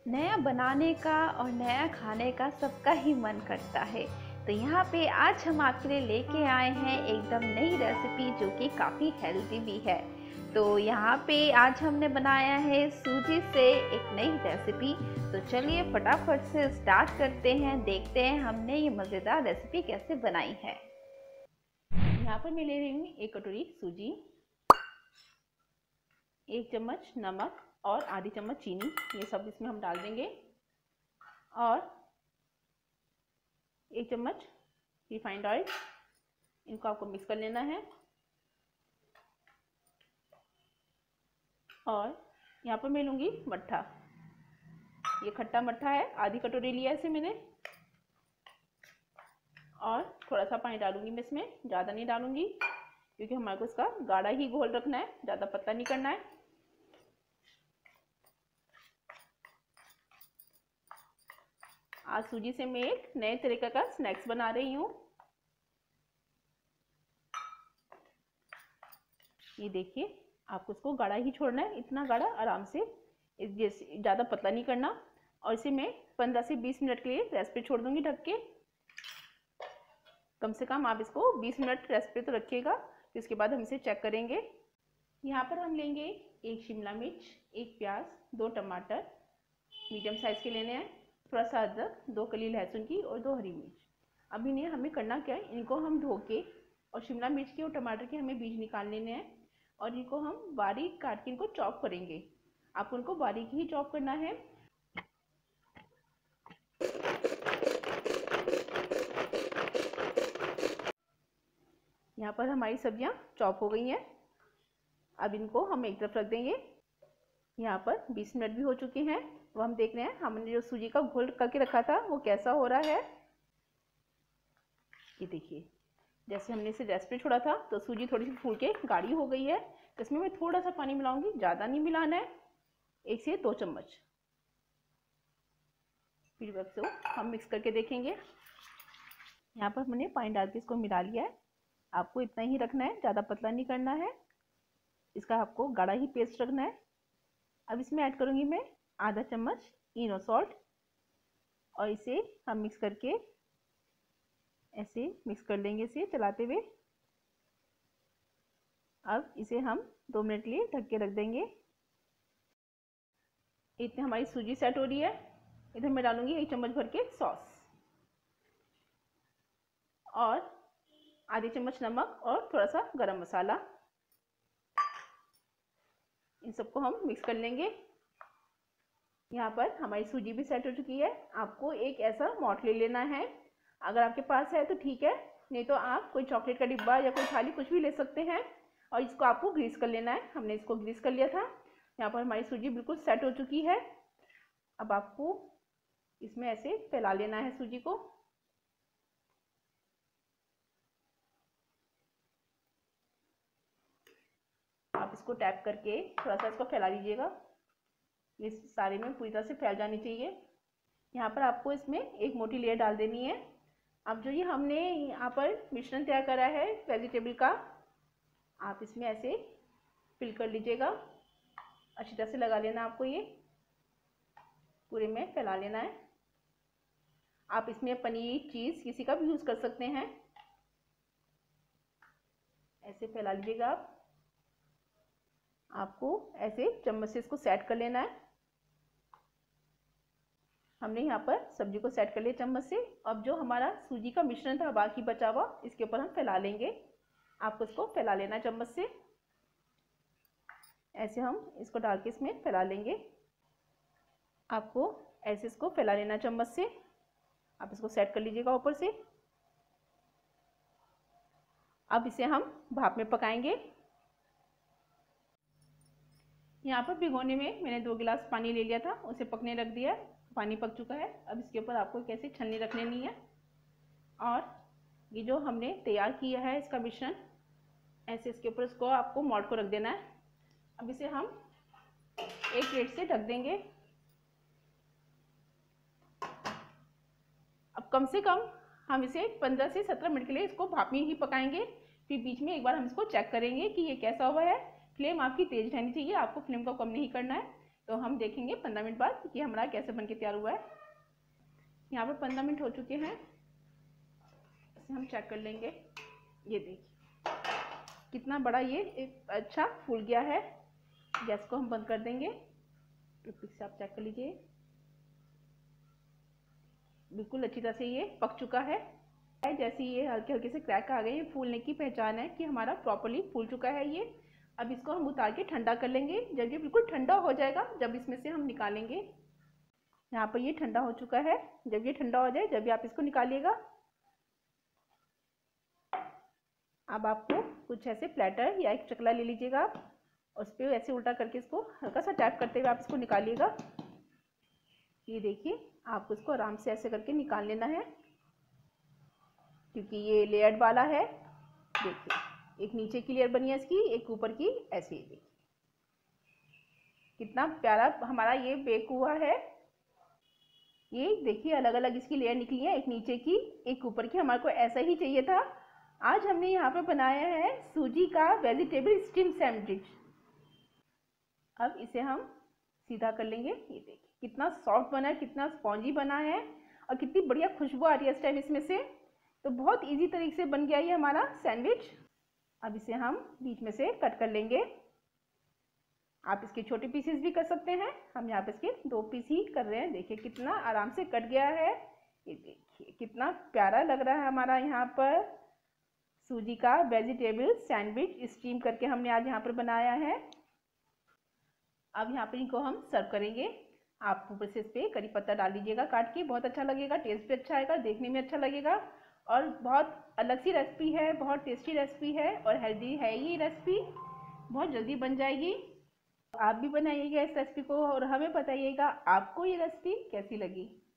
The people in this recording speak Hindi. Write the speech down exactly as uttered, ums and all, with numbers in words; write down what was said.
नया बनाने का और नया खाने का सबका ही मन करता है। तो यहाँ पे आज हम आपके लिए लेके आए हैं एकदम नई रेसिपी जो कि काफ़ी हेल्दी भी है। तो यहाँ पे आज हमने बनाया है सूजी से एक नई रेसिपी। तो चलिए फटाफट से स्टार्ट करते हैं, देखते हैं हमने ये मज़ेदार रेसिपी कैसे बनाई है। यहाँ पर मैं ले रही हूँ एक कटोरी सूजी, एक चम्मच नमक और आधी चम्मच चीनी, ये सब इसमें हम डाल देंगे। और एक चम्मच रिफाइंड ऑयल, इनको आपको मिक्स कर लेना है। और यहाँ पर मैं लूँगी मट्ठा, ये खट्टा मट्ठा है, आधी कटोरी लिया है इसे मैंने। और थोड़ा सा पानी डालूंगी मैं इसमें, ज़्यादा नहीं डालूंगी क्योंकि हमारे को इसका गाढ़ा ही घोल रखना है, ज़्यादा पतला नहीं करना है। आज सूजी से मैं एक नए तरीके का स्नैक्स बना रही हूँ। ये देखिए, आपको इसको गाढ़ा ही छोड़ना है, इतना गाढ़ा आराम से, जैसे ज़्यादा पतला नहीं करना। और इसे मैं पंद्रह से बीस मिनट के लिए रेस्ट पे छोड़ दूंगी ढक के। कम से कम आप इसको बीस मिनट रेस्ट पे तो रखिएगा, फिर इसके बाद हम इसे चेक करेंगे। यहाँ पर हम लेंगे एक शिमला मिर्च, एक प्याज, दो टमाटर मीडियम साइज़ के लेने हैं, थोड़ा सा अदरक, दो कली लहसुन की और दो हरी मिर्च। अब इन्हें हमें करना क्या है, इनको हम धो के, और शिमला मिर्च के और टमाटर के हमें बीज निकाल लेने हैं और इनको हम बारीक काट के इनको चॉप करेंगे। आपको इनको बारीक ही चॉप करना है। यहाँ पर हमारी सब्जियाँ चॉप हो गई हैं। अब इनको हम एक तरफ रख देंगे। यहाँ पर बीस मिनट भी हो चुके हैं। अब हम देख रहे हैं हमने जो सूजी का घोल करके रखा था वो कैसा हो रहा है। ये देखिए, जैसे हमने इसे रेस्ट पे छोड़ा था तो सूजी थोड़ी सी फूल के गाढ़ी हो गई है। तो इसमें मैं थोड़ा सा पानी मिलाऊंगी, ज़्यादा नहीं मिलाना है, एक से दो चम्मच। फिर अब से हम मिक्स करके देखेंगे। यहाँ पर मैंने पानी डाल के इसको मिला लिया है। आपको इतना ही रखना है, ज़्यादा पतला नहीं करना है, इसका आपको गाढ़ा ही पेस्ट रखना है। अब इसमें ऐड करूँगी मैं आधा चम्मच इनो सॉल्ट और इसे हम मिक्स करके ऐसे मिक्स कर लेंगे इसे चलाते हुए। अब इसे हम दो मिनट के लिए ढक के रख देंगे। इतने हमारी सूजी सेट हो रही है। इधर मैं डालूंगी एक चम्मच भर के सॉस और आधी चम्मच नमक और थोड़ा सा गरम मसाला। इन सबको हम मिक्स कर लेंगे। यहाँ पर हमारी सूजी भी सेट हो चुकी है। आपको एक ऐसा मॉट ले लेना है, अगर आपके पास है तो ठीक है, नहीं तो आप कोई चॉकलेट का डिब्बा या कोई थाली कुछ भी ले सकते हैं। और इसको आपको ग्रीस कर लेना है। हमने इसको ग्रीस कर लिया था। यहाँ पर हमारी सूजी बिल्कुल सेट हो चुकी है। अब आपको इसमें ऐसे फैला लेना है सूजी को। आप इसको टैप करके थोड़ा सा इसको फैला लीजिएगा, ये सारे में पूरी तरह से फैल जानी चाहिए। यहाँ पर आपको इसमें एक मोटी लेयर डाल देनी है। अब जो ये हमने यहाँ पर मिश्रण तैयार करा है वेजिटेबल का, आप इसमें ऐसे फिल कर लीजिएगा। अच्छी तरह से लगा लेना, आपको ये पूरे में फैला लेना है। आप इसमें पनीर, चीज़ किसी का भी यूज़ कर सकते हैं। ऐसे फैला लीजिएगा आप। आपको ऐसे चम्मच से इसको सेट कर लेना है। हमने यहाँ पर सब्जी को सेट कर लिया चम्मच से। अब जो हमारा सूजी का मिश्रण था बाकी बचा हुआ, इसके ऊपर हम फैला लेंगे। आपको इसको फैला लेना है चम्मच से। ऐसे हम इसको डाल के इसमें फैला लेंगे। आपको ऐसे इसको फैला लेना चम्मच से। आप इसको सेट कर लीजिएगा ऊपर से। अब इसे हम भाप में पकाएंगे। यहाँ पर भिगोने में मैंने दो गिलास पानी ले लिया था, उसे पकने रख दिया। पानी पक चुका है। अब इसके ऊपर आपको कैसे छलनी रख लेनी है और ये जो हमने तैयार किया है इसका मिश्रण, ऐसे इसके ऊपर इसको आपको मोल्ड को रख देना है। अब इसे हम एक प्लेट से ढक देंगे। अब कम से कम हम इसे पंद्रह से सत्रह मिनट के लिए इसको भाप में ही पकाएंगे। फिर बीच में एक बार हम इसको चेक करेंगे कि ये कैसा हुआ है। फ्लेम आपकी तेज रहनी चाहिए, आपको फ्लेम को कम नहीं करना है। तो हम देखेंगे पंद्रह मिनट बाद कि हमारा कैसे बन के तैयार हुआ है। यहाँ पर पंद्रह मिनट हो चुके हैं, इसे हम चेक कर लेंगे। ये देखिए कितना बड़ा ये एक अच्छा फूल गया है। गैस को हम बंद कर देंगे। टूथपिक से आप चेक कर लीजिए, बिल्कुल अच्छी तरह से ये पक चुका है। जैसे ये हल्के हल्के से क्रैक आ गए, ये फूलने की पहचान है कि हमारा प्रॉपर्ली फूल चुका है ये। अब इसको हम उतार के ठंडा कर लेंगे। जब ये बिल्कुल ठंडा हो जाएगा, जब इसमें से हम निकालेंगे, यहाँ पर ये ठंडा हो चुका है। जब ये ठंडा हो जाए, जब भी आप इसको निकालिएगा, अब आपको कुछ ऐसे प्लेटर या एक चकला ले लीजिएगा, उस पर ऐसे उल्टा करके इसको हल्का सा टैप करते हुए आप इसको निकालिएगा। ये देखिए, आपको इसको आराम से ऐसे करके निकाल लेना है, क्योंकि ये लेयर्ड वाला है। देखिए एक नीचे की लेयर बनी है इसकी, एक ऊपर की, ऐसे ही देखिए कितना प्यारा हमारा ये बेक हुआ है। ये देखिए अलग अलग इसकी लेयर निकली है, एक नीचे की एक ऊपर की। हमारे को ऐसा ही चाहिए था। आज हमने यहाँ पर बनाया है सूजी का वेजिटेबल स्टीम सैंडविच। अब इसे हम सीधा कर लेंगे। ये देखिए कितना सॉफ्ट बना है, कितना स्पॉन्जी बना है और कितनी बढ़िया खुशबू आ रही है इस टाइम इसमें से। तो बहुत इजी तरीके से बन गया ये हमारा सैंडविच। अब इसे हम बीच में से कट कर लेंगे। आप इसके छोटे पीसेस भी कर सकते हैं। हम यहाँ पे इसके दो पीस ही कर रहे हैं। देखिए कितना आराम से कट गया है। ये देखिए कितना प्यारा लग रहा है हमारा यहाँ पर सूजी का वेजिटेबल सैंडविच स्टीम करके हमने आज यहाँ पर बनाया है। अब यहाँ पर इनको हम सर्व करेंगे। आप ऊपर से इस पर करी पत्ता डाल दीजिएगा काट के, बहुत अच्छा लगेगा, टेस्ट भी अच्छा आएगा, देखने में अच्छा लगेगा और बहुत अलग सी रेसिपी है, बहुत टेस्टी रेसिपी है और हेल्दी है। ये रेसिपी बहुत जल्दी बन जाएगी। आप भी बनाइएगा इस रेसिपी को और हमें बताइएगा आपको ये रेसिपी कैसी लगी।